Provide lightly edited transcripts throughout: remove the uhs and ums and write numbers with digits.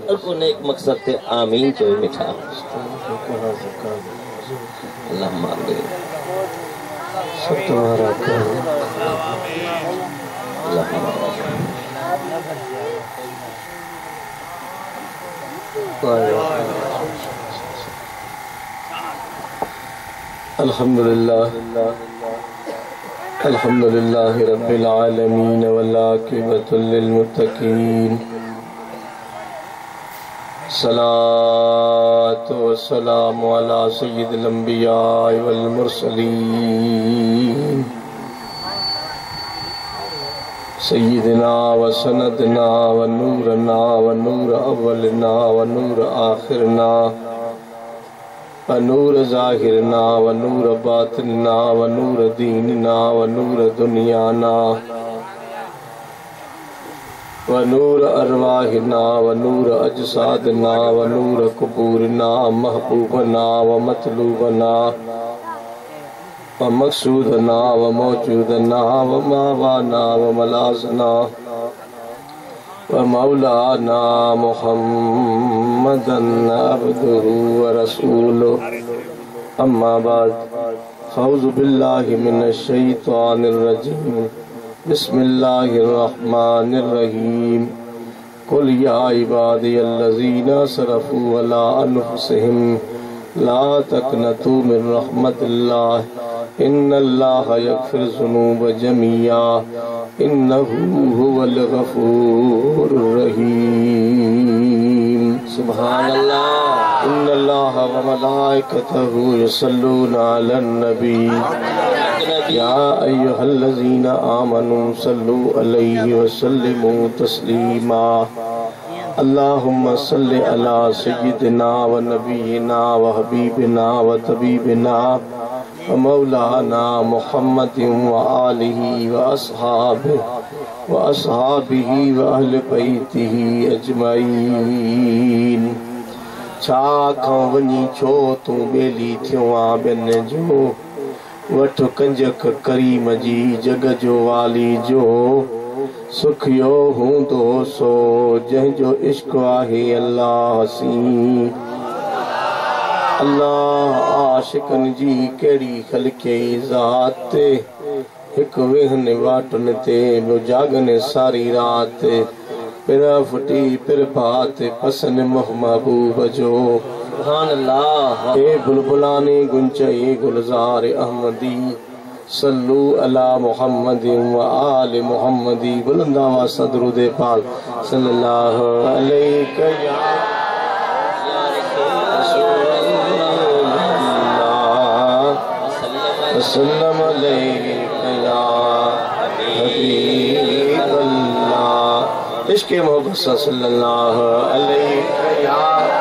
को नेक मकसद थे आमीन तो मिठा अल्लाह मान दे सब तुम्हारा अल्हम्दुलिल्लाह अल्हम्दुलिल्लाह रब्बिल आलमीन वल आक़िबतु लिल मुत्तक़ीन सलातु वस्सलामु अला सय्यिदिल अंबिया वल मुरसलीन सय्यिदिना व सनदना व नूरना व नूर अव्वलना व नूर आखिरना व नूर ज़ाहिरना व नूर बातिनना व नूर दीनना व नूर दुनियाना व नूर अरवाहिना व नूर अजसादना व नूर कुबूरना महबूबना व मतलूबना व मकसूदना व मौजूदना व मावाना व मलाजना व मौलाना मुहम्मदन अब्दुहु व रसूलुहु अम्मा बाद फ़अऊज़ु बिल्लाहि मिनश शैतानिर रजीम बिस्मिल्लाहिर्रहमानिर्रहीम कुल या इबादियल्लज़ीना असरफ़ू अला अनफुसिहिम ला तक़नतू मिन रहमतिल्लाह इन्नल्लाहा यग़फ़िरुज़्ज़ुनूब जमीआ इन्नहू हुवल गफ़ूरुर रहीम सुब्हानल्लाह इन्नल्लाहा व मलाइकतहू युसल्लूना अलन नबी या अय्युहल्लज़ीना आमनू सल्लू अलैहि व सल्लिमू तस्लीमा अल्लाहुम्मा सल्लि अला सय्यिदिना व नबीना व हबीबिना व तबीबिना व मौलाना मुहम्मदिन व आलिहि व अस्हाबिहि व अहले बैतिहि अजमईन। छा खां वञी छो तूं बेली थियो आ ॿियनि जो वठ कंजक करीम जी जग जो वाली जो सुखियो हूंदो सो जंहिंजो इश्क आहे अल्लाह सी। अल्लाह आशिकनि जी कहिड़ी ख़लक़ई ज़ात हिकु वेहनि वाटुनि ते ॿियो जागनि सारी राति पिर फुटी पिर भात पसंदि महबूब जो सुभान अल्लाह। हे बुलबुलानी गुंचई गुलजार अहमदी सल्लू अला मुहम्मदिन व आले मुहम्मदी बुलंद आवाज़ सां दुरूद पाक सल्लल्लाहु अलैहि या वसल्लम अलैका या हबीबल्लाह। इश्क़ मोहब्बत सल्लल्लाहु अलैका या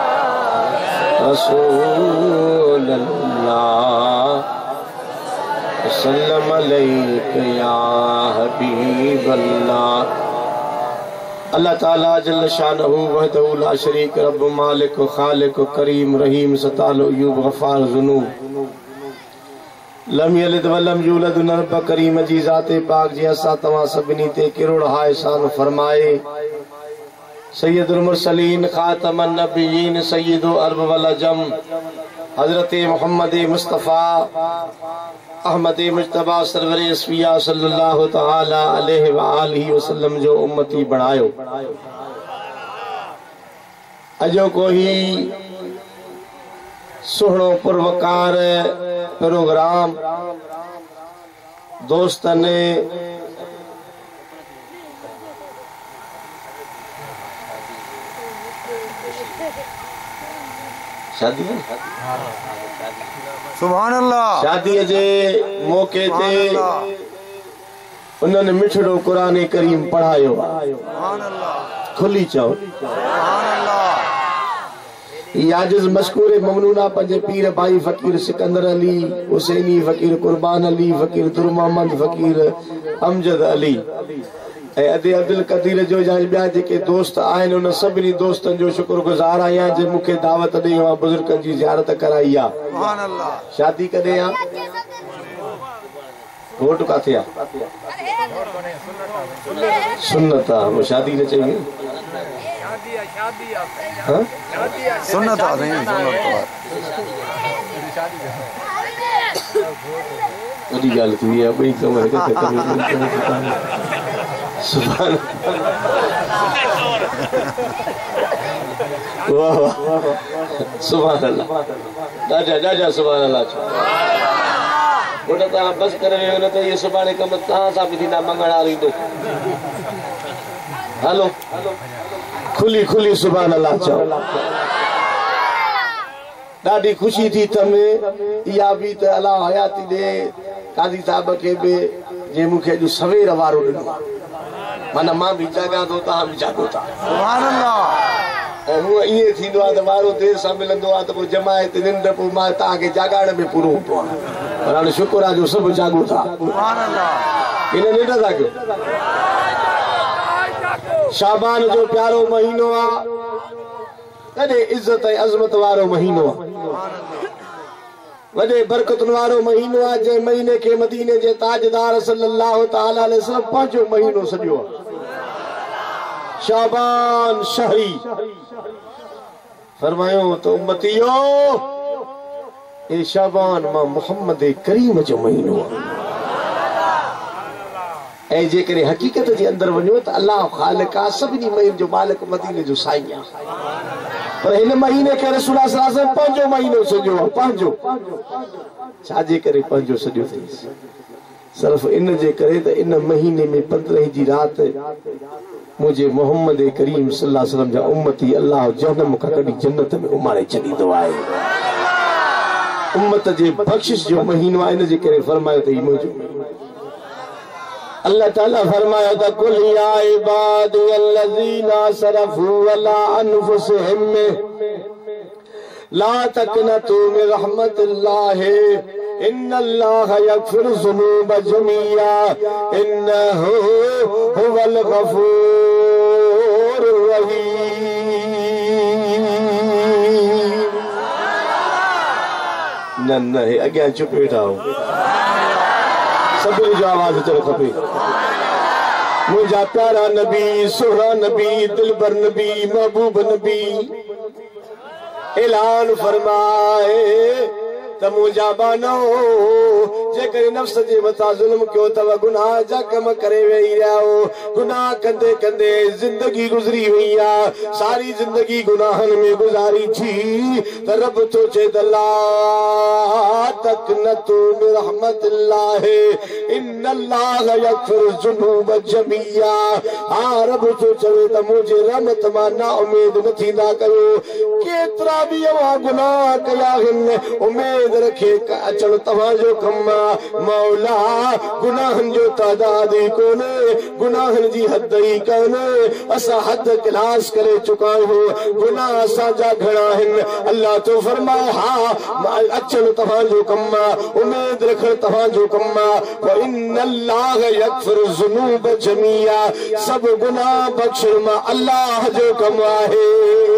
रसूलल्लाह वसल्लम अलैका या हबीबल्लाह। अल्लाह ताला जल्ल शानहू वहदहू ला शरीक रब मालिक खालिक करीम रहीम सताल अयूब गफ़ार ज़ुनूब लम यलिद वलम यूलद नरब करीम जी ज़ाते पाक जी असां तव्हां सभिनी ते किरोड़ हा एहसान फरमाए। सैयदुल मुरसलीन खातमन नबियीन सैयदो अरब वल अजम हजरत मोहम्मद मुस्तफ़ा अहमद मुज्तबा सरवर अस्फिया सल्लल्लाहु तआला अलैहि व आलिहि वसल्लम जो उम्मती बणायो। अजो कोई सुहणो पुरवकार प्रोग्राम दोस्तने शादी सुभान अल्लाह शादी जे मौके ते उन्होंने मिठड़ो कुरान करीम पढ़ायो। सुभान अल्लाह खुली चओ सुभान अल्लाह। याजिज मशकूर ममनूना पंजे पीर भाई फकीर सिकंदर अली हुसैनी फकीर कुर्बान अली फकीर दुर मोहम्मद फकीर अमजद अली अदे अब्दुल कदीर जो जा ॿिया जेके दोस्त आहिनि उन सभिनी दोस्तनि जो शुक्रगुज़ार आहियां जे मूंखे दावत ॾेई आहे बुज़ुर्गनि जी ज़ियारत कराई आहे। सुभान अल्लाह। शादी कॾहिं आहे वोट किथे आहे सुन्नत आहे वो शादी न चाहिए हाँ? सुन्नत आ रही है, सुन्नत वही गल थी है भाई कम है कि सुभान वाह वाह सुभान अल्लाह दादा दादा सुभान अल्लाह बोला ता बस करे हो तो ये सुभाने कम कहां सा भी ना मंगणा रही तो हेलो खुली खुली सुभान अल्लाह चओ ॾाढी खुशी थी तमें इहा बि त अलाह हयाती ॾे काज़ी साहब खे बि जे मूंखे अॼु सवेर वारो ॾिनो माना मां बि जाॻां थो तव्हां बि जाॻो था सुभान अल्लाह। ऐं हूअं ईअं थींदो आहे त वारो देरि सां मिलंदो आहे त पोइ जमायत निंड पोइ मां तव्हांखे जाॻाइण में पूरो हूंदो आहे पर हाणे शुक्र आहे जो सभु जाॻो था सुभान अल्लाह। इन निंड था कयो शाबान जो प्यारो महीनो आहे ॾाढे इज़त ऐं अज़मत वारो महीनो आहे वॾे बरकतुनि वारो महीनो आहे जंहिं महीने खे मदीने जे ताजदार सल्लल्लाहु तआला अलैहि वसल्लम पंहिंजो महीनो सॼो आहे शाबान शहरी फरमायो त उम्मतियो ए शाबान मां मोहम्मद करीम जो महीनो आहे ऐं जेकॾहिं हक़ीक़त जे अंदरि वञो त अल्लाह ख़ालिक आहे सभिनी महीने जो मालिक मदीने जो साईं आहे पर हिन महीने खे रसूल सल्लल्लाहु अलैहि वसल्लम पंहिंजो महीनो सॼो आहे पंहिंजो छाजे करे पंहिंजो सॼो अथईं सिर्फ़ इन जे करे त इन महीने में 15 जी राति मुंहिंजे मोहम्मद करीम सल्लल्लाहु अलैहि वसल्लम जा उम्मती अल्लाह जहन्नम खां कढी जन्नत में उमारे छॾींदो आहे उम्मत जे बख़्शिश जो महीनो आहे इन जे करे फरमायो त ही मुंहिंजो अल्लाह ताला फरमाया था कुल या इबादी अल्लज़ीना सरफू अला अनफुसिहिम ला तक़नतू मिन रहमतिल्लाह इन्नल्लाह यग़फिरु ज़ुनूब जमीआ इन्नहु हुवल गफूरुर रहीम। न हे अॻियां चुप वेठा हो सभी जो आवाज अचणु खपे मुंहिंजा प्यारा नबी सुहरा नबी दिलबर नबी महबूब नबी ऐलान फरमाए त मुंहिंजा बानो जेकर नफ्स जे मथां ज़ुल्म कयो अथव गुनाह जा कम करे वेही रहिया हो गुनाह कंदे कंदे जिंदगी गुज़री वई आहे सारी जिंदगी गुनाहनि में गुज़ारी थी त रब थो चए त ला तक़नतू मिन रहमतिल्लाह इन्नल्लाह यग़फिरु ज़ुनूब जमीआ। हा रब थो चवे त मुंहिंजे रहमत मां ना उमेद न थींदा कयो केतिरा बि अवां गुनाह कया आहिनि उमेद रखे अचणु तव्हांजो कमु आहे मौला गुनाहनि जो तादाद ई कोन्हे गुनाहनि जी हद ई कोन्हे असां हद क्लास करे चुका आहियूं गुनाह असांजा घणा आहिनि अल्लाह तो फरमाए हा अचणु तव्हांजो कमु आहे उमेद रखणु तव्हांजो कमु आहे इन्नल्लाह यग़फिरु ज़ुनूब जमीआ सभु गुनाह बख़्शण मां अल्लाह जो कमु आहे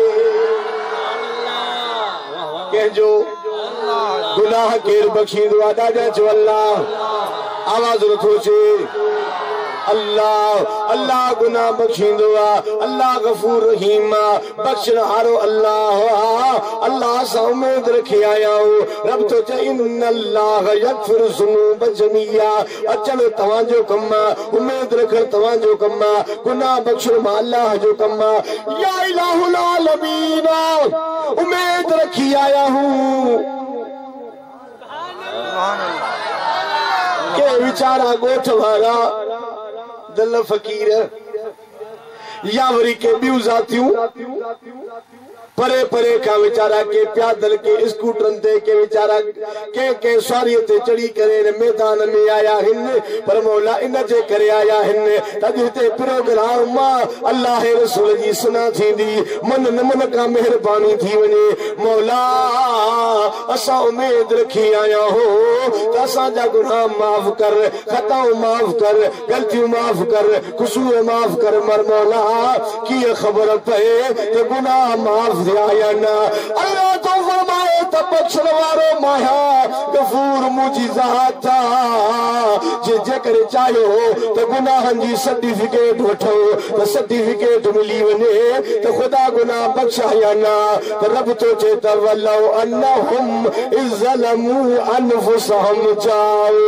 कंहिंजो गुनाह केर बख़्शींदो आहे ॾाढा चओ अल्लाह आवाज़ नथो अचे अल्लाह अल्लाह गुनाह बख़्शींदो आहे अल्लाह गफूर रहीम आहे बख़्शण हारो अल्लाह अल्लाह सां उमेद रखी आया आहियूं रब तो चए इन्नल्लाह यग़फिरु ज़ुनूब जमीआ अचणु तव्हांजो कमु आहे उमेद रखणु तव्हांजो कमु आहे गुनाह बख़्शण मां अल्लाह जो कमु आहे या इलाहुल आलमीन उमेद रखी आया हूं के वीचारा गोठ वारा दिल फकीर या वरी के ॿियूं ज़ातियूं परे परे का वीचारा के प्यादल के स्कूटरन ते के वीचारा के सवारीअ ते चढ़ी करे मैदान में आया आहिनि पर मौला इन जे करे आया आहिनि त हिते प्रोग्राम अल्लाह रसूल जी सुना थींदी मन न मन का मेहरबानी थी वञे मौला असां उमेद रखी आया हो त असांजा गुनाह माफ़ कर ख़ताऊं माफ़ कर ग़लतियूं माफ़ कर क़सूर माफ़ कर मर मौला कीअं ख़बर पए त गुनाह माफ़ या ना अल्लाह तो फरमाए त बख्शण वारो माया गफूर मुंहिंजी ज़ात जेकर चाहियो त गुनाहनि जी सर्टिफिकेट वठो त सर्टिफिकेट मिली वञे त ख़ुदा गुनाह बख्शा या न त रब तो चए त वलौ अन्नहुम इज़लमू अनफुसहुम जाओ।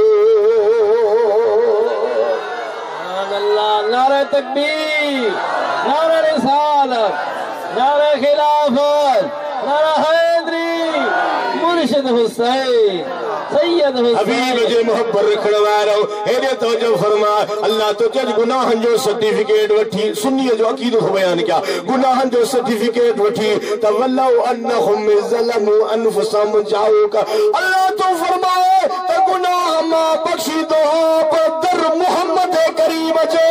अल्लाह नारे तकबीर, नारे रिसालत, नारे खिलाफत, नारा हैदरी, मुर्शिद हुसैन, सैयद हुसैन। हबीब जे मोहब्बत रखण वारो हेॾे तवजो फरमा। अल्लाह तो चए गुनाहनि जो सर्टिफिकेट वठी सुन्नीअ जो अक़ीदो बयान कया गुनाहनि जो सर्टिफिकेट वठी त वलौ अन्नहुम ज़लमू अनफुसहुम जाऊक। अल्लाह तो फरमाए त गुनाह मां बख्शी दो पर दर मोहम्मद करीम जो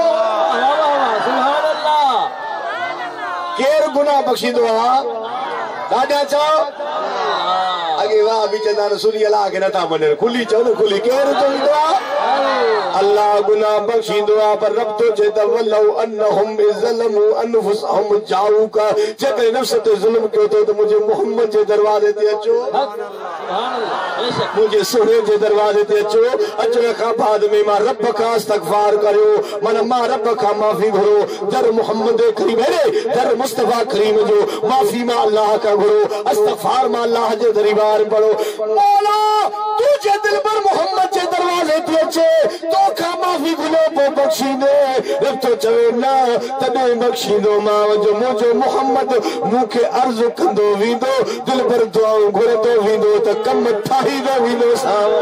सुभान अल्लाह केर गुनाह बख्शी दो ॾाढा चओ अगे वाह बि चवंदा रसूल अल्लाह खे नथा मञनि खुली चओ न खुली केर चवंदो आहे अल्लाह गुनाह बख्शींदो आहे पर रब तो चए त वलौ अन्नहुम ज़लमू अनफुसहुम जाऊक जेकर नफ्स ते ज़ुल्म कयो त मुंहिंजे मोहम्मद जे दरवाज़े ते अचो मुंहिंजे सुहिणे जे दरवाज़े ते अचो अचण खां बाद में मां रब खां इस्तग़फार करियो माना मां रब खां माफ़ी घुरो दर मोहम्मद करीम दर मुस्तफा करीम जो माफ़ी मां अल्लाह खां घुरो इस्तग़फार मां अल्लाह जे दरबार पढ़ो मौला तुझे दिल पर मोहम्मद जे दरवाजे ते अचे तो खा माफ़ी घुरो पो बख्शींदे रब तो चवे न तॾहिं बख्शींदो मां जो मुंहिंजो मोहम्मद मूंखे अर्ज़ कंदो वेंदो दिल पर दुआऊं घुरंदो वेंदो त कम ठाहींदो वेंदो साव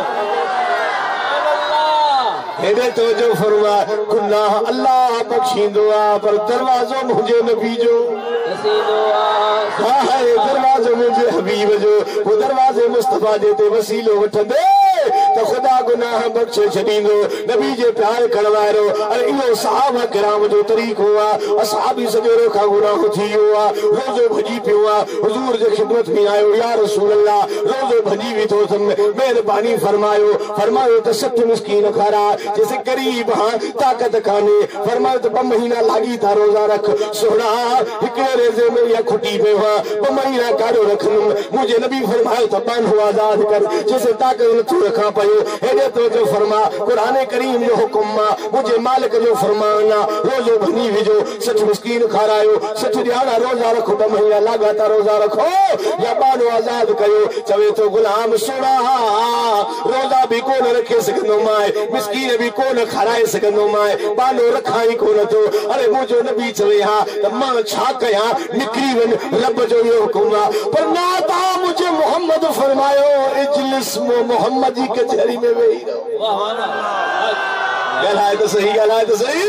हेॾे तवजो फरमा गुनाह अल्लाह बख्शींदो आहे पर दरवाज़ो मुंहिंजे नबी जो दरवाज़ो मुंहिंजे हबीब जो वो दरवाज़े मुस्तफा जे ते वसीलो वठंदे त ख़ुदा गुनाह बख्शे छॾींदो नबी जे प्यार करण वारो। अरे इहो सहाबा किराम जो तरीक़ो आहे असहाबी सॼो खां गुनाह थी वियो आहे रोज़ो भॼी पियो आहे हुज़ूर जे ख़िदमत में आयो या रसूल अल्लाह रोज़ो भॼी बीठो महिरबानी फरमायो फरमायो त 60 मिस्कीन खारा जैसे गरीब हाँ ताकत काने फरमायो त 2 महीना लागी था रोजा रख सोना हिकड़े रेज़े में या खुटी पे हुआ 2 महीना कारो रखनुम मुझे नबी फरमायो त बांधो आजाद कर जैसे ताकत न तू रखा पयो हेॾे तो जो फरमा कुरान करीम जो हुकुम मुझे मालिक जो फरमाना रोजो भनी विझो 60 मिस्कीन खारायो 60 ॾियारा रोजा रखो 2 महीना लागाता रोजा रखो या बांधो आजाद कयो चवे तो गुलाम सोना रोजा भी कोन रखे सघंदो माए मिस्कीन भी कोन खाराए सघंदो माए बांधो रखाई कोन थो। अरे मुंहिंजो नबी चवे हा त मां छा कयां निकिरी वञ रब जो इहो हुकुम आहे पर ना ता मुझे मोहम्मद फरमायो इजलिस मोहम्मद जी कचहरी में वेही रहो। ॻाल्हाए त सही ॻाल्हाए त सही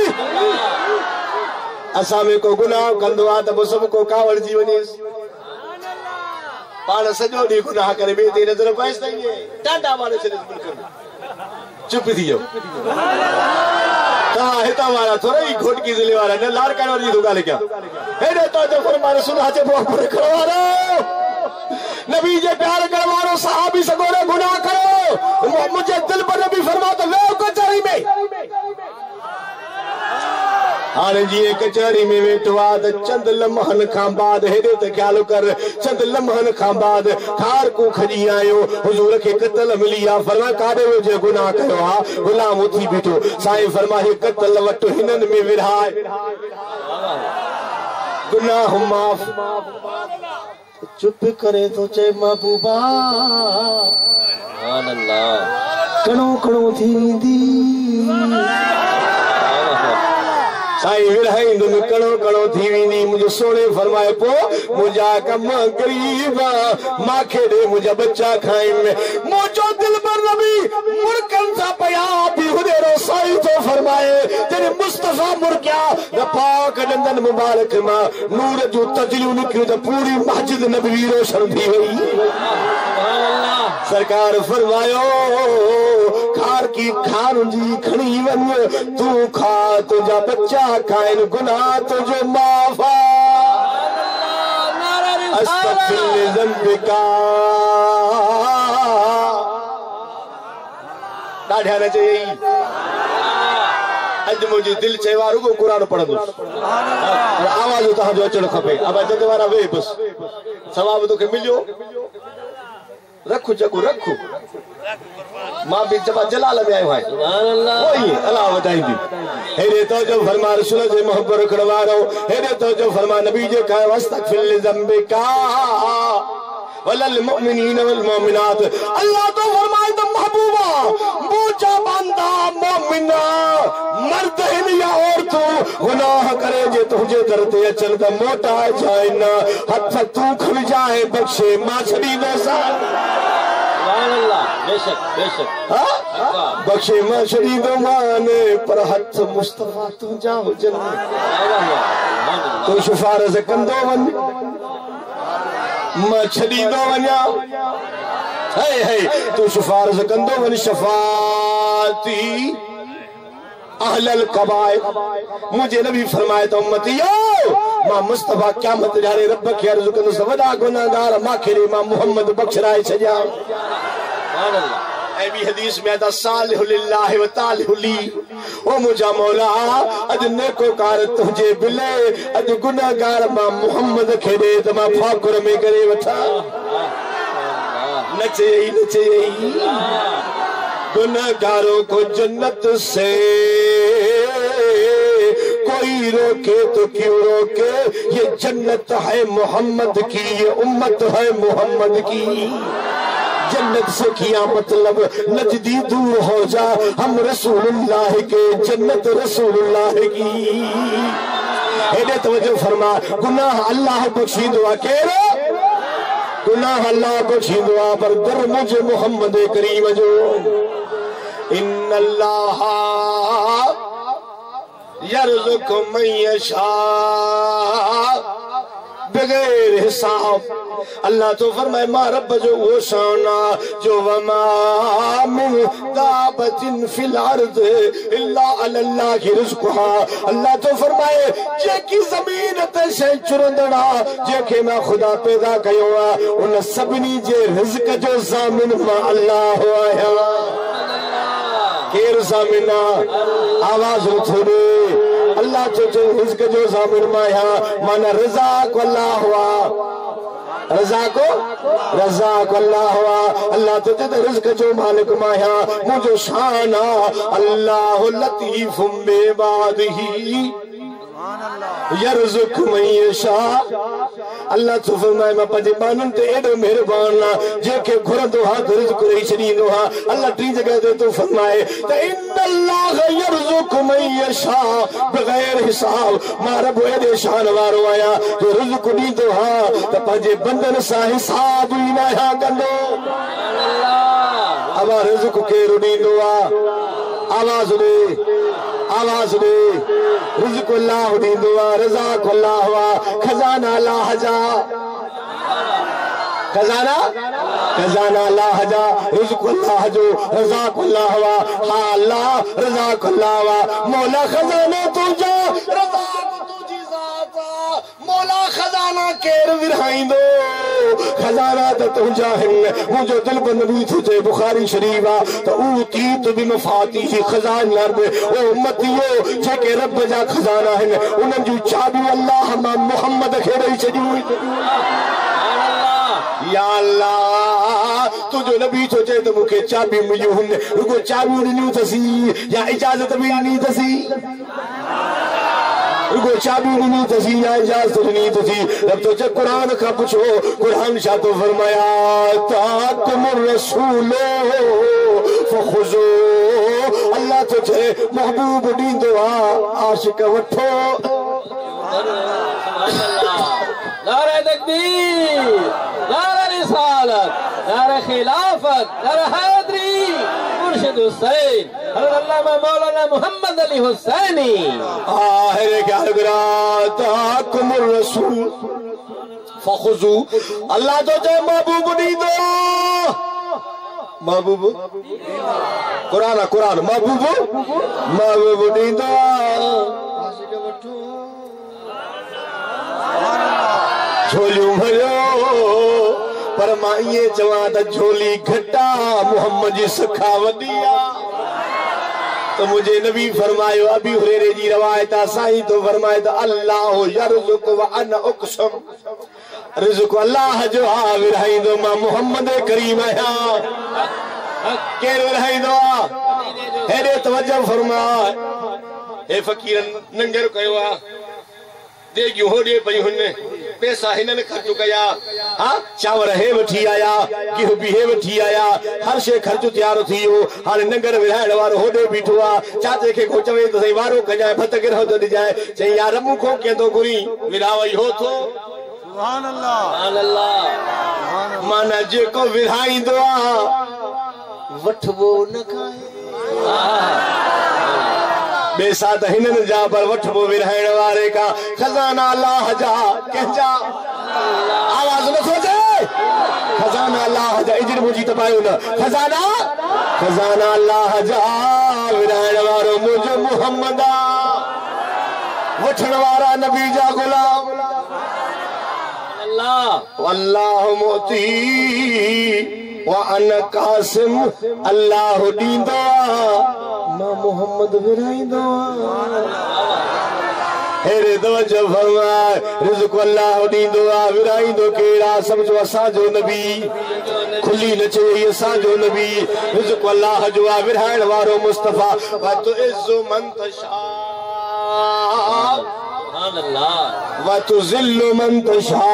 असां में को गुनाह कंदो आहे त पोइ सभु को कावड़जी वञेसि पाण सॼो ॾींहुं गुनाह करे ॿिए ते नज़र पएसि त ईअं टाटा मारे छॾेसि मुल्क में चुप थी वियो तव्हां हितां वारा थोरा ई घोटकी ज़िले वारा न लाड़काणे वारी थो ॻाल्हि कयां हेॾे तो जो फरमाए सुना जे मोहब्बत रखण वारो नबी जे प्यार करण वारो सहाबी सगोरे गुनाह करो मुझे दिल पर नबी फरमाओ त वेहो कचहरी में हाणे जीअं कचहरी में वेठो आहे त चंद लम्हनि खां बाद हेॾे त ख़्याल कर चंद लम्हनि खां बाद खार को खजी आयो हुजूर खे कतल मिली आहे फरमाए काॾे वेझे गुनाह कयो आहे गुलाम उथी बीठो साईं फरमाए कतल वटि हिननि में विरहाए गुनाह माफ़ चुप करे तो चए महबूबा सुभान अल्लाह कणो कणो थी वेंदी साईं विरहाईंदो में कणो कणो थी वेंदी मुंहिंजो सोने फरमाए पो मुंहिंजा कम गरीब मांखे ॾे मुंहिंजा बच्चा खाइनि मुंहिंजो दिल पर नबी मुर्कनि सां पया बि हुदेरो साईं तो फरमाए जॾहिं मुस्तफा मुर्किया त पाक ॾंदनि मुबारक मां नूर जूं तजलियूं निकिरियूं त पूरी मस्जिद नबवी रोशन थी वई सरकार फरमायो खार की खार जी खणी वञ तू खा तुझा बच्चा खाइनि गुनाह तुझो माफ़ा अस्तग़फिर ज़ंबिका ॾाढा न चई अॼु मुंहिंजी दिलि चयो आहे रुगो क़ुर पढ़ंदुसि आवाज़ तव्हांजो अचणु खपे अब जद वारा वे बसि सवाब तोखे मिलियो रखो जगो रखो मां भी जब जलाल में आयो है सुभान अल्लाह वही अल्लाह बताईंदी हेरे तो जो फरमा रसूल जे मोहब्बत रखवारो हेरे तो जो फरमा नबी जे का वस्तगफिर लिज़म्बिका वलल मुमिनीन वल मुमिनात अल्लाह तो फरमाए तो महबूबा बूझा बंदा मोमिना मर्द है या औरत गुनाह करे जे तुझे दर ते अचन त मोटा जाए ना हथ तू खुल जाए बख्शे मां छड़ी दे सा सुभान अल्लाह बेशक बेशक हां बख्शे मां छड़ी दो माने पर हथ मुस्तफा तू जा हुजन तो सिफारिश कंदो वन मां छड़ी दो वन्या है तू सिफारिश कंदो वन शफाती अहलल कबाए मुझे नबी फरमाए तो उम्मतियो मां मुस्तफा क़यामत जाने रब के अर्ज़ कंदो वडा गुनाहगार माखे मां मोहम्मद बख्शराए छजा सुभान अल्लाह ऐ भी हदीस में आता सालिहु लिल्लाहि व तालिहु ली ओ मुझा मौला अज नेकोकार तुझे बिले अज गुनाहगार मां मोहम्मद खे दे त मां फाकुर में करे वठा नचे गुनाहगारों को जन्नत से कोई रोके तो क्यों रोके ये जन्नत है मोहम्मद की ये उम्मत है मोहम्मद की जन्नत से किया मतलब नजदी दूर हो जा हम रसूलुल्लाह के जन्नत रसूलुल्लाह की हेदे तवज्जो फरमा गुनाह अल्लाह बख्शी दुआ केरो गुनाह अल्लाह बख्शी दुआ पर दर मुझे मोहम्मद करीम जो इन्नल्लाह यर्ज़ुक़ु मन यशा बगैर हिसाब अल्लाह तो फरमाए मा रब जो वो शाना जो वमा मिन दाबतिन फिल अर्द इल्ला अल्लाह की रिज़्क़ुहा अल्लाह तो फरमाए जेकी ज़मीन ते शे चुरंदड़ा जेके मैं खुदा पैदा कयो आ उन सभनी जे रिज़्क़ जो ज़ामिन मां अल्लाह आया केर ज़ामिना आवाज उठे अल्लाह जो रिज़्क़ जो ज़ामिन माया माना रज़ा को अल्लाह हुआ रज़ा को अल्लाह हुआ अल्लाह तो रिज़्क़ जो मालिक माया मुझे शान अल्लाह लतीफ़ुम बिबादिही यर्ज़ुक़ु मन यशा अल्लाह तो फरमाए मैं पंहिंजे बानन ते एडो मेहरबान जेके घुरंदो हा रिज़्क़ ॾेई छॾींदो हा अल्लाह टी जगह ते तो फरमाए त इन्नल्लाह यर्ज़ुक़ु मन यशा बगैर हिसाब मां रब एडे शान वारो आया जो रिज़्क़ ॾींदो हा त पंहिंजे बंदन सां हिसाब ई न कंदो अल्लाह रिज़्क़ केरु ॾींदो आ आवाज दे रिज़्क़ अल्लाह ॾींदो आ रज़ाक़ अल्लाह हुआ खजाना अल्लाह जा खजाना अल्लाह जा रिज़्क़ अल्लाह जो रज़ाक़ अल्लाह हुआ हा अल्लाह रज़ाक़ अल्लाह हुआ मौला खजाना तुझा रज़ाक़ तुझी ज़ात मौला खजाना केर विरहाइंदो खजाना तो तुझा है मुझे दिल बंदी तुझे बुखारी शरीफ आ तो ऊती तो भी मफाती खजाना में ओ उम्मतियो जेके रब जा खजाना है उन जो चाबी अल्लाह मां मोहम्मद खे ॾेई छॾियूं या अल्लाह तुझो नबी तो चे तो मुखे चाबी मिलियूं हुन रुगो चाबी ॾिनियूं अथसी या इजाज़त भी ॾिनी अथसी रुगो चाबी ॾिनी अथसी या इजाज़त ॾिनी अथसी रब तो चे कुरान का पुछो कुरान छा तो फरमाया ताकुमुर रसूलो फखुज़ू अल्लाह तो चे महबूब ॾींदो आ आशिक वठो नारे तकबीर नारे रिसालत नारे खिलाफत नारे हैदरी मुर्शिद हुसैन हज़रत अल्लामा मौलाना मोहम्मद अली हुसैनी आखिर क्या ताकुमुर रसूल फखुज़ू अल्लाह तो जे महबूब ॾींदो महबूब कुरान महबूब ॾींदो आशिक वठो झोलियूं भरियो पर मां ये चवां त झोली घटा मोहम्मद जी सखा वॾी आ तो मुझे नबी फरमायो अबी हुरैरे जी रवायत साईं तो फरमाए तो अल्लाह यरज़ुक व अना उक़सम रिज़्क़ अल्लाह जो आ विरहाईंदो मां मोहम्मद करीम आया के विरहाईंदो हेरे तवज्जो फरमा हे फकीर नंगर कयो आ देगियूं होडे पई हुने पैसा हिनने खर्च कया हां चावर हे वठी आया गेहूं भी हे वठी आया हर शे खर्च तैयार थियो हाने नंगर विराइण वारो होडे बीठो आ चाचे के को चवे तो सही वारो कजाए फत गिरह तो दिजाए चई यार मु को केंदो गुरी विरावई हो थो सुभान अल्लाह सुभान अल्लाह माना जे को विराइंदो आ वठबो न खाए बेसात हिनन जा पर वठबो विरहाइण वारे का खजाना अल्लाह जा कहजा आवाज न सोचे खजाना अल्लाह जा इजर मुजी तबायो न खजाना अल्लाह जा विरहाइण वारो मुझे मोहम्मदा वठण वारा नबी जा गुलाम अल्लाह अल्लाह मोती व अन कासिम अल्लाह दींदो मां मोहम्मद विराइंदो हेरे तवज्जो फरमाए रिज़्क़ अल्लाह दींदो विराइंदो केड़ा समझो असा जो नबी खुली न चई असा जो नबी रिज़्क़ अल्लाह जो विराइण वारो मुस्तफा व तो इज़्ज़ु मन तशा सुभान अल्लाह व तुज़िल्लु मन तशा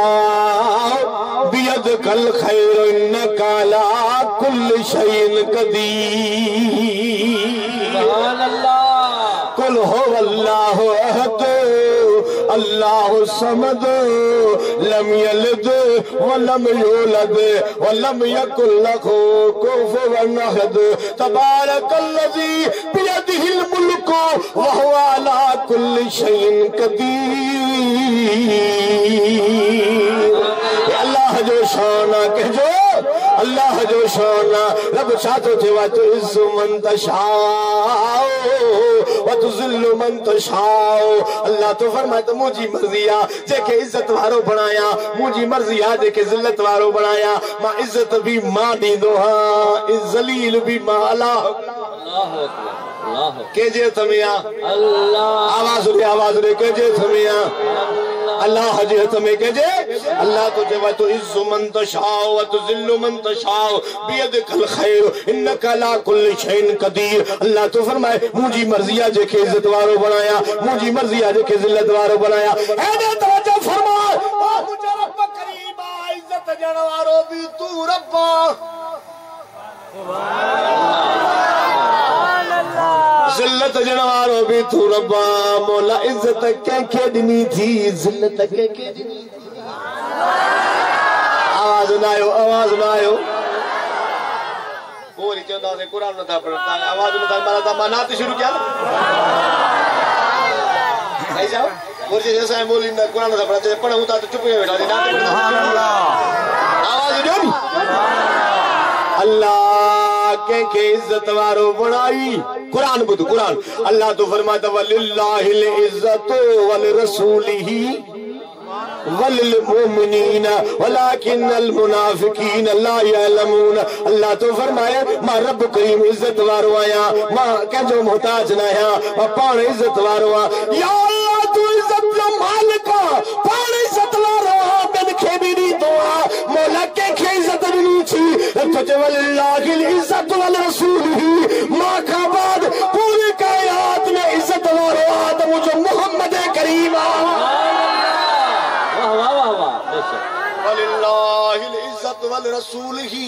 बियदिकल खैर इन्नका अला कुल्लि शैइन क़दीर सुभान अल्लाह कुल हुवल्लाहु अहद अल्लाहु समद लम यलिद व लम यूलद व लम यकुल लहु कुफुवन अहद तबारकल्लज़ी बियदिहिल मुल्कु व हुवा अला कुल्लि शैइन क़दीर अल्लाह जो शान कहजो अल्लाह जो शान रब साथो थे व तो इज़्ज़ु मन तशाओ व तुज़िल्लु मन तशाओ अल्लाह तो फरमाए तो मुझी मर्जी आ जेके इज्जत वारो बनाया मुझी मर्जी आ जेके जिल्लत वारो बनाया मां इज्जत भी मां दींदो हां इज जलील भी मां अल्लाह अल्लाहु अकबर अल्लाह के जे थमिया अल्लाह आवाज रे के जे थमिया अल्लाह जे हमें कहे अल्लाह तो जब तो इज़्ज़ु मन तशाओ व तुज़िल्लु मन तशाओ बियदिकल खैर इन्नका ला कुल्लि शैइन क़दीर अल्लाह तो फरमाए मुझी मर्जी आ जेके इज्जत वारो बनाया मुझी मर्जी आ जेके जिल्लत वारो बनाया ए तवज्जो फरमा ओ मुझे रब करीम आ इज्जत जण वारो भी तू रब्बा जिल्लत जनवारो भी तू रब्बा मौला इज्जत के दिनी थी जिल्लत के दिनी थी आवाज ना आयो कोई चंदा से कुरान न था पढ़ता आवाज न था मारा था मनाते शुरू किया ऐसा और जैसा बोली ना कुरान न था पढ़ते पढ़ा होता तो चुप ही बैठा देना सुभान अल्लाह आवाज दो अल्लाह के इज्जत वारो बनाई कुरान बुध कुरान अल्लाह तो फरमाता वलिल्लाहिल इज्जतु वल रसूलिही वल मुमिनीन वलाकिन्नल मुनाफिकीन ला यअलमून अल्लाह तो फरमाए मां रब करीम इज्जत वारो आया मां कंजो मोहताज ना आया मां पाण इज्जत वारो आ या अल्लाह तू इज्जत जो मालिक पाण इज्जत वारो बन खे भी दी दुआ मौला के इज्जत दी थी तो वलिल्लाहिल इज्जत वल रसूलिही मां का बाद पूरी कायनात में इज्जत वारो आदम जो मोहम्मद करीम वलिल्लाहिल इज्जत वल रसूलिही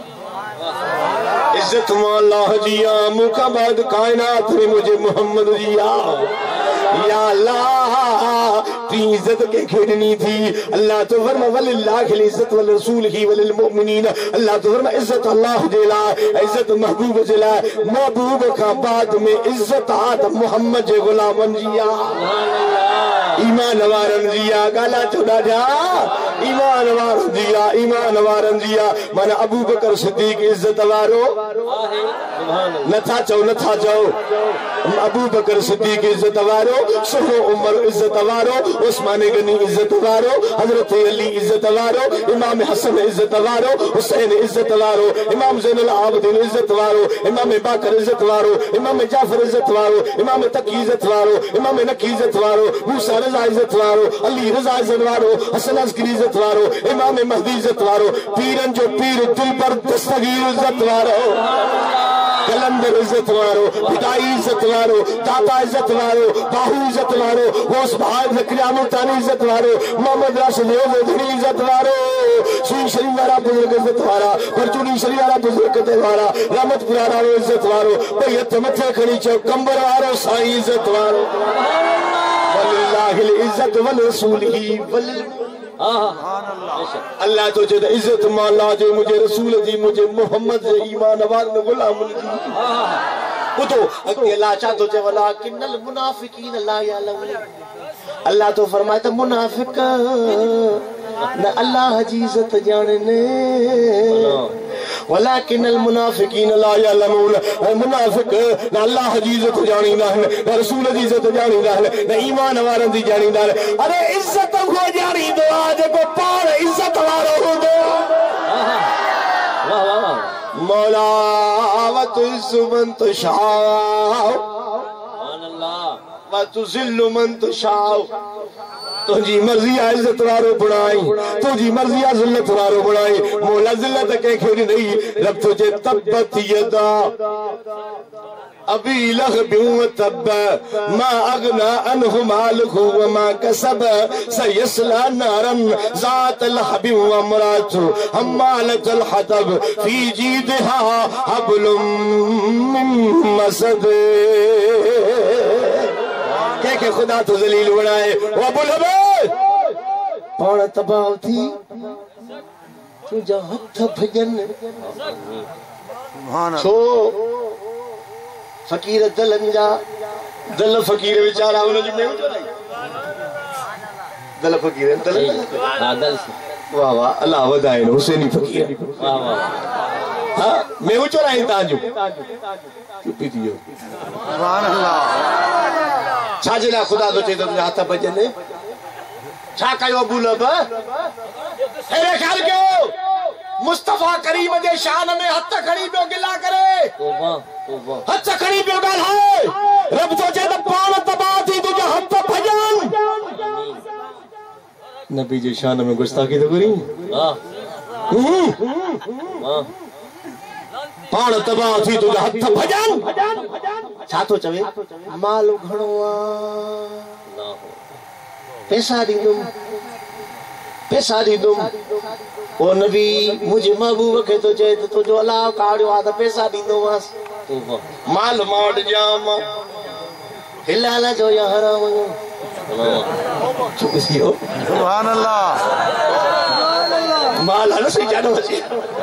इज्जत अल्लाह जिया मुका बाद कायनात में मुझे मोहम्मद जिया या अल्लाह ती इज्जत के खेडनी थी अल्लाह तो फरमा वलिल्लाहिल इज्जत वल रसूलिही वलिल मुमिनीन अल्लाह तो फरमा इज्जत अल्लाह देला इज्जत महबूब देला महबूब का बाद में इज्जत आदम मोहम्मद जे गुलामन जिया ईमान वारन जिया गाला चोड़ा जा ईमान वारन जिया माना अबू बकर सिद्दीक इज्जत वारो नथा चो अबू बकर सिद्दीक इज्जत वारो सुहो उमर इज्जत वारो उस्मान गनी इज्जत वारो, हजरत अली इज्जत वारो, इमाम हसन इज्जत वारो, हुसैन इज्जत वारो, इमाम ज़ैनुल आबिदीन इज्जत वारो, इमाम बाकर इज्जत वारो, इमाम जाफर इज्जत वारो, इमाम तकी इज्जत वारो, इमाम नकी इज्जत वारो, मूसा रज़ा इज्जत वारो, अली रज़ा इज्जत वारो, हसन अस्करी इज्जत वारो, इमाम महदी इज्जत वारो, पीरन जो पीर दिल पर दस्तगीर इज्जत वारो, कलंदर इज्जत वारो, हिदाई इज्जत वारो, दाता इज्जत वारो, बाहू इज्जत वारो, होश बहार ज़करिया मुल्तानी इज्जत वारो, मोहम्मद राशिद योधनी इज्जत वारो, सुई शरीफ वाला बुजुर्ग इज्जत वारा, परचूनी शरीफ वाला बुजुर्ग इज्जत वारा, रहमतपुरा वारो इज्जत वारो, बैयत मथे खड़ी चो कंबर वारो साईं इज्जत वारो, वलिल्लाहिल इज्जत वल रसूलिही वल अल्लाह तो जद इज्जत माला जे मुझे रसूल जी मुझे मोहम्मद जे ईमान वार न गुलाम जी वो तो अकेला चा तो जे वला किन्नल मुनाफिकीन ला यालम अल्लाह तो फरमाता मुनाफिक न अल्लाह जी इज्जत जाने वलाकिनल मुनाफिकीन ला यालमून मुनाफिक न अल्लाह जी इज्जत जानी ना न रसूल जी इज्जत जानी ना न ईमान वारन दी जानी ना अरे इज्जत को जानी दो आज को पार इज्जत वारो हो दो वाह वाह मौला व तुइज़्ज़ु मन तशाअ सुभान अल्लाह व तुज़िल्लु मन तशाअ तुझी मर्जी इज्जत वारो बनाई तुझी मर्जी जिल्लत वारो बनाई मौला जिल्लत के खेड़ी नहीं रब तुझे तब्बत यदा अभी लहबी व तब मा अगना अनहु मालहु व मा कसब सयस्ला नारन ज़ात लहबी व इम्राअतु हम्मालतल हतब फी जीदिहा हब्लुम मिन मसद के खुदा तो जलील बनाए वो बुलबुल पाण तबाह थी तुझा हथ भजन छो फकीर दलन जा दल फकीर बेचारा उन जी में दल फकीर दल हां दल वाह वाह अल्लाह वधाए हुसैनी फकीर वाह वाह हां मैं उचराई ताजू चुपी दियो सुभान अल्लाह छाजला खुदा तो चेतो हाथ भजन छा कयो बुलब हेरे ख्याल कयो मुस्तफा करीम जे शान में हथ खड़ी पियो गिला करे तौबा तौबा हथ खड़ी पियो ॻाल्हाए रब तो चेतो पाण तबाह थी तुझा हथ भजन नबी जे शान में गुस्ताखी तो करी वाह वाह पाण तबाह थी तुझा हथ भजन छा तो चवे माल घणो आ पैसा दीदुम ओ नबी मुझे महबूब के तो चए तो जो अल्लाह काढ़ियो आ त पैसा दींदो वास माल माट जाम हिलाला जो या हराम चुकियो सुभान अल्लाह माल हल से जानो बची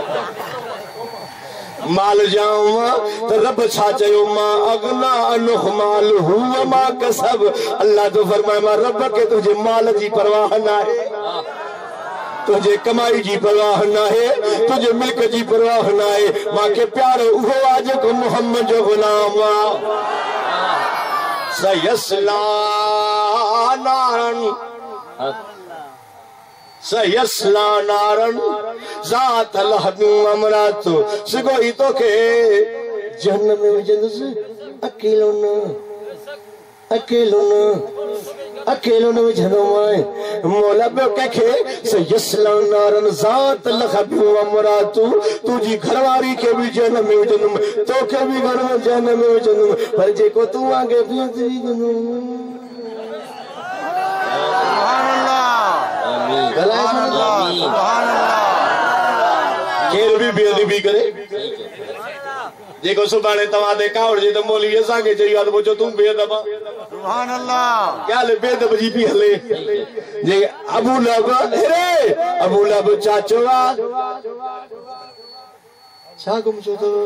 माल जाऊं तो रब छा चयो मां अगना अनहु माल हुआ मां कसब अल्लाह तो फरमाए मां रब के तुझे माल जी परवाह ना है तुझे कमाई जी परवाह ना है तुझे मिल्क जी परवाह ना है मां के प्यारो उहो आज को मोहम्मद जो गुलाम सयस्ला नारन सयस्ला नारन ज़ात लहबी व इम्राअतु सिगोई तो के जहन्नम में विझंदस अकेलो न विझंदो माए मौला पे कखे सयस्ला नारन ज़ात लहबी व इम्राअतु तुझी घरवारी के भी जहन्नम में विझंदम तो के भी घर में जहन्नम में विझंदम पर जेको तू आगे भी विझंदम केर भी बेअदबी करे जेको सुभाणे तव्हां ते कावड़ जे त मौलवी असांखे चई आहे त पुछो तूं बेअदब सुभान अल्लाह क्या ले बेअदब जी पी हले जे अबू लहब चाचो आ छा गुम छो तो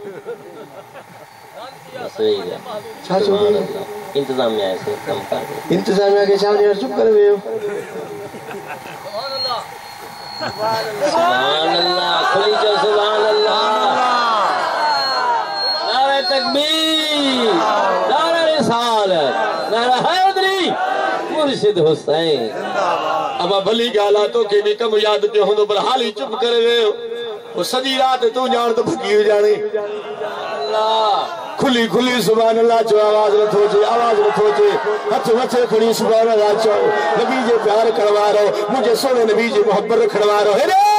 सही है छा छो इंतजामिया से कम कर इंतजामिया के सामने चुप कर वेयो सुभान अल्लाह खुली जो सुभान अल्लाह नारे तकबीर नारे रिसालत नारे हैदरी मुर्शिद हुसैन। अब भली गाला तो के भी कम याद पे हो पर हाल ही चुप करे वे वो सजी रात तू जान तो भगी हो जानी अल्लाह खुली खुली सुभान अल्लाह जो आवाज न थोचे हथ मथे खड़ी सुभान अल्लाह चो नबी जे प्यार करवा रहो मुझे सोने नबी जे मोहब्बत खड़वा रहो हे रे